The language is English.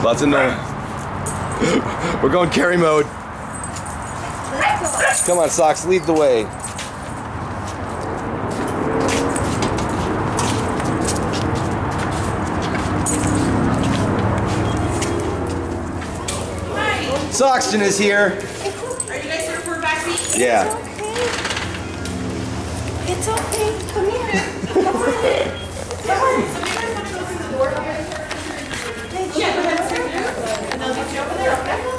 Lots of noise. We're going carry mode. Come on, Sox, lead the way. Soxton is here. Are you guys here for a vaccine? Yeah. It's okay. Come here. Come on. Come on. So you guys want to go through the door? Yeah, go ahead. And they'll get you over there, okay?